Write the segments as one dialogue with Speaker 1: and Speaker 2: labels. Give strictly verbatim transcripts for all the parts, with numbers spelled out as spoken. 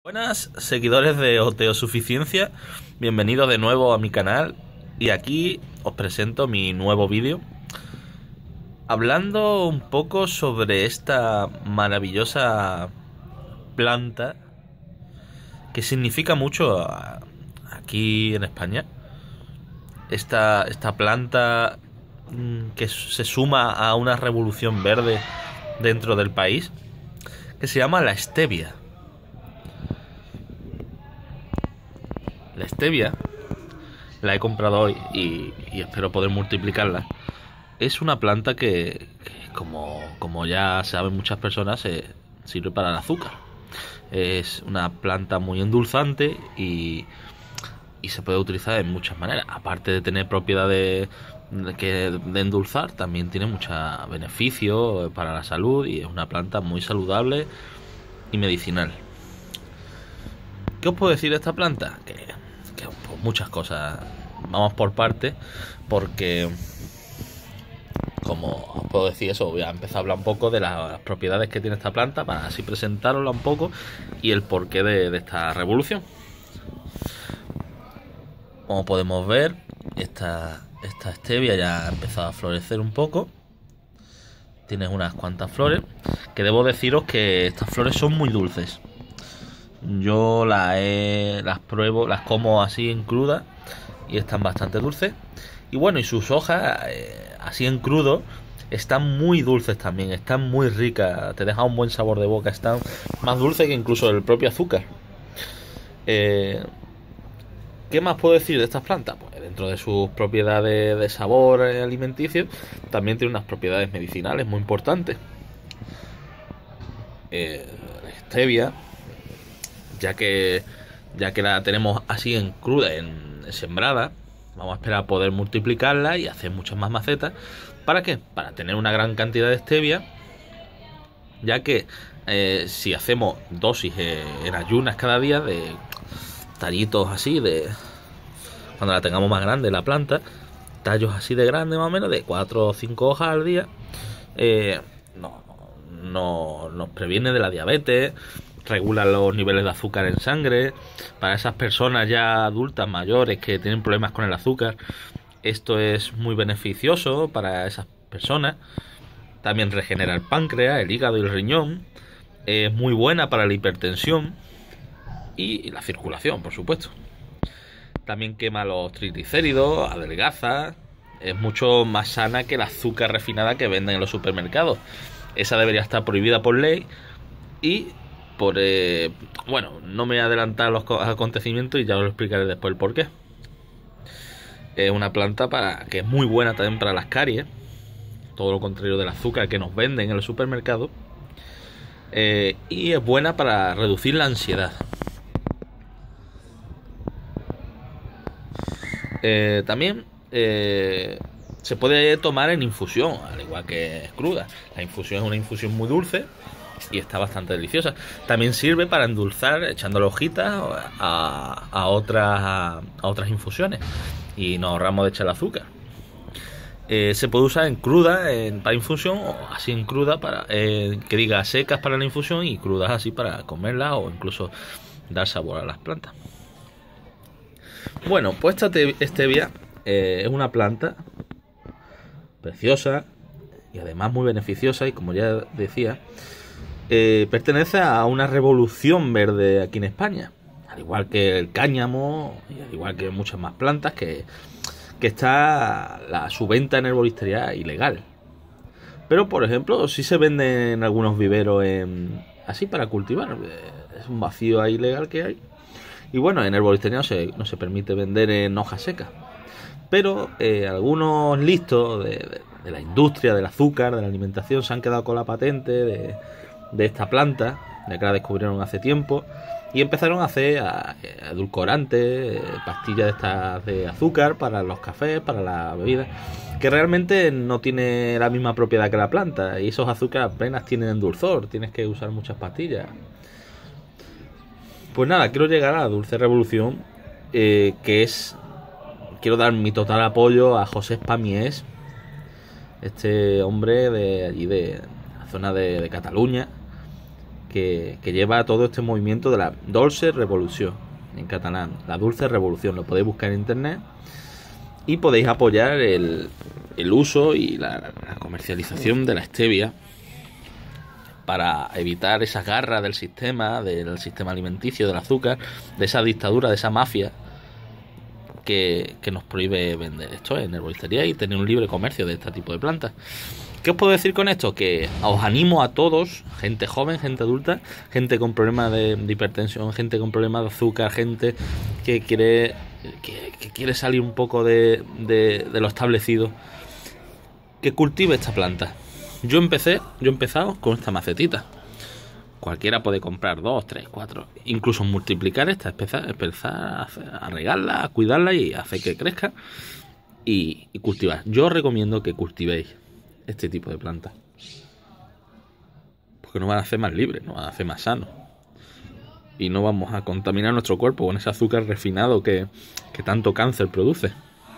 Speaker 1: Buenas seguidores de Oteosuficiencia, bienvenidos de nuevo a mi canal y aquí os presento mi nuevo vídeo hablando un poco sobre esta maravillosa planta que significa mucho aquí en España. Esta, esta planta que se suma a una revolución verde dentro del país que se llama la stevia. La stevia la he comprado hoy y, y espero poder multiplicarla. Es una planta que, que como, como ya saben muchas personas, eh, sirve para el azúcar. Es una planta muy endulzante y, y se puede utilizar de muchas maneras. Aparte de tener propiedades de, que, de endulzar, también tiene muchos beneficios para la salud y es una planta muy saludable y medicinal. ¿Qué os puedo decir de esta planta? Que, que pues, muchas cosas. Vamos por partes, porque como os puedo decir eso, voy a empezar a hablar un poco de las, las propiedades que tiene esta planta para así presentarosla un poco y el porqué de, de esta revolución. Como podemos ver, esta, esta stevia ya ha empezado a florecer un poco. Tienes unas cuantas flores, que debo deciros que estas flores son muy dulces. Yo las, he, las pruebo, las como así en cruda y están bastante dulces. Y bueno, y sus hojas, eh, así en crudo, están muy dulces también, están muy ricas, te deja un buen sabor de boca, están más dulces que incluso el propio azúcar. Eh, ¿Qué más puedo decir de estas plantas? Pues dentro de sus propiedades de sabor alimenticio, también tiene unas propiedades medicinales muy importantes. Eh, la stevia, ya que ya que la tenemos así en cruda, en, en sembrada, vamos a esperar a poder multiplicarla y hacer muchas más macetas. ¿Para qué? Para tener una gran cantidad de stevia, ya que eh, si hacemos dosis eh, en ayunas cada día de tallitos así, de cuando la tengamos más grande la planta, tallos así de grande más o menos, de cuatro o cinco hojas al día, eh, no, no nos previene de la diabetes, regula los niveles de azúcar en sangre. Para esas personas ya adultas mayores que tienen problemas con el azúcar, esto es muy beneficioso para esas personas. También regenera el páncreas, el hígado y el riñón. Es muy buena para la hipertensión y la circulación, por supuesto. También quema los triglicéridos, adelgaza. Es mucho más sana que el azúcar refinada que venden en los supermercados. Esa debería estar prohibida por ley y por eh, bueno, no me voy a adelantar a los acontecimientos y ya os lo explicaré después el porqué. Es una planta para que es muy buena también para las caries, todo lo contrario del azúcar que nos venden en los supermercados, eh, y es buena para reducir la ansiedad. Eh, también eh, se puede tomar en infusión, al igual que es cruda. La infusión es una infusión muy dulce y está bastante deliciosa. También sirve para endulzar echándole hojitas a, a, otras, a, a otras infusiones y nos ahorramos de echar el azúcar. Eh, se puede usar en cruda en, para infusión, o así en cruda para eh, que diga secas para la infusión y crudas así para comerla o incluso dar sabor a las plantas. Bueno, pues esta stevia eh, es una planta preciosa y además muy beneficiosa, y como ya decía, eh, pertenece a una revolución verde aquí en España, al igual que el cáñamo y al igual que muchas más plantas, que, que está la, su venta en herboristería ilegal. Pero por ejemplo, sí se venden algunos viveros en, así para cultivar. Es un vacío ahí ilegal que hay. Y bueno, en herboristería no se, no se permite vender en hojas secas. Pero eh, algunos listos de, de, de la industria del azúcar, de la alimentación, se han quedado con la patente de, de esta planta, ya que la descubrieron hace tiempo, y empezaron a hacer a, a edulcorantes, eh, pastillas de estas de azúcar para los cafés, para la bebida, que realmente no tiene la misma propiedad que la planta, y esos azúcares apenas tienen endulzor, tienes que usar muchas pastillas. Pues nada, quiero llegar a la dulce revolución, eh, que es... Quiero dar mi total apoyo a José Pamiés, este hombre de allí de la zona de, de Cataluña, que, que lleva todo este movimiento de la Dolce Revolución, en catalán, la Dulce Revolución. Lo podéis buscar en internet y podéis apoyar el, el uso y la, la comercialización de la stevia para evitar esas garras del sistema, del sistema alimenticio, del azúcar, de esa dictadura, de esa mafia que, que nos prohíbe vender esto en herboristería y tener un libre comercio de este tipo de plantas. ¿Qué os puedo decir con esto? Que os animo a todos, gente joven, gente adulta, gente con problemas de, de hipertensión, gente con problemas de azúcar, gente que quiere que, que quiere salir un poco de, de, de lo establecido, que cultive esta planta. Yo empecé, yo he empezado con esta macetita. Cualquiera puede comprar dos, tres, cuatro, incluso multiplicar esta, empezar, empezar a, hacer, a regarla, a cuidarla y a hacer que crezca y, y cultivar. Yo os recomiendo que cultivéis este tipo de plantas, porque nos van a hacer más libres, nos van a hacer más sanos y no vamos a contaminar nuestro cuerpo con ese azúcar refinado que, que tanto cáncer produce.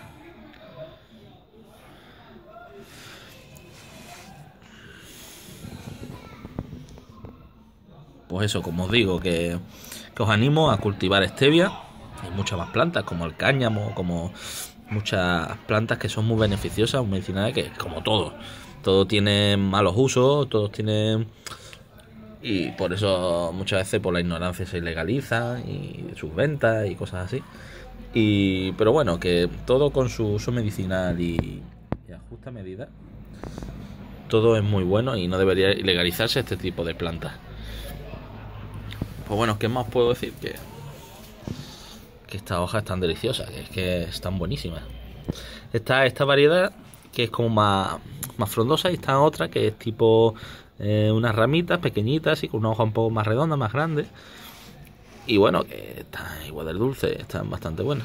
Speaker 1: Pues eso, como os digo, que, que os animo a cultivar stevia. Hay muchas más plantas, como el cáñamo, como muchas plantas que son muy beneficiosas, medicinales, que como todo. Todo tiene malos usos, todos tienen... Y por eso muchas veces por la ignorancia se ilegalizan y sus ventas y cosas así. Y pero bueno, que todo con su uso medicinal y, y a justa medida, todo es muy bueno y no debería ilegalizarse este tipo de plantas. Pues bueno, ¿qué más puedo decir? Que, que estas hojas están deliciosas, que es que están buenísimas. Está esta variedad que es como más, más frondosa y está otra que es tipo eh, unas ramitas pequeñitas y con una hoja un poco más redonda, más grande. Y bueno, que están igual de dulce, están bastante buenas.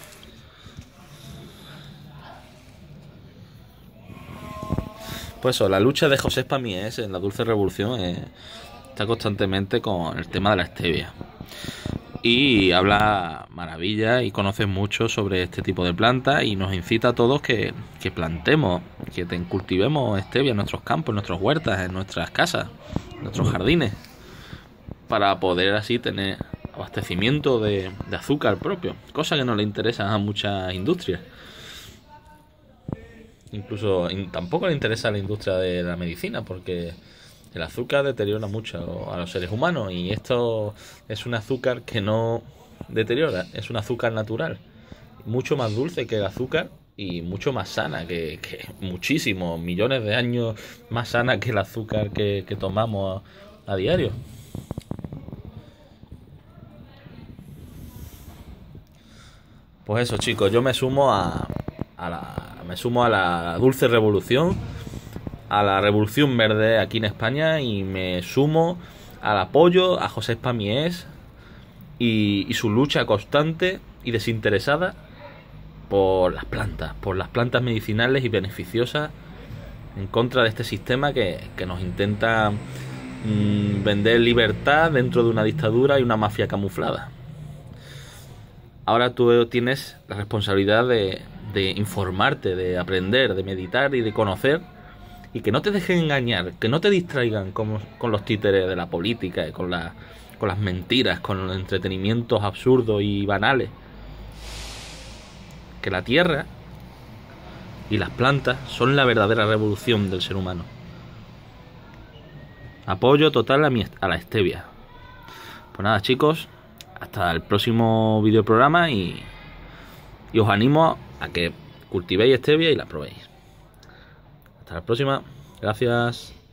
Speaker 1: Pues eso, la lucha de José Pamies en la Dulce Revolución eh, está constantemente con el tema de la stevia. Y habla maravilla y conoce mucho sobre este tipo de plantas y nos incita a todos que, que plantemos, que cultivemos stevia en nuestros campos, en nuestras huertas, en nuestras casas, en nuestros jardines, para poder así tener abastecimiento de, de azúcar propio, cosa que no le interesa a muchas industrias. Incluso in, tampoco le interesa a la industria de la medicina, porque el azúcar deteriora mucho a los seres humanos y esto es un azúcar que no deteriora, es un azúcar natural, mucho más dulce que el azúcar y mucho más sana, que, que muchísimos millones de años más sana que el azúcar que, que tomamos a, a diario. Pues eso, chicos, yo me sumo a, a la, me sumo a la Dulce Revolución, a la Revolución Verde aquí en España y me sumo al apoyo a José Pamies y, y su lucha constante y desinteresada por las plantas, por las plantas medicinales y beneficiosas en contra de este sistema que, que nos intenta mmm, vender libertad dentro de una dictadura y una mafia camuflada. Ahora tú tienes la responsabilidad de, de informarte, de aprender, de meditar y de conocer, y que no te dejen engañar, que no te distraigan con, con los títeres de la política, con, la, con las mentiras, con los entretenimientos absurdos y banales. Que la tierra y las plantas son la verdadera revolución del ser humano. Apoyo total a, mi, a la stevia. Pues nada, chicos, hasta el próximo videoprograma y, y os animo a que cultivéis stevia y la probéis. Hasta la próxima. Gracias.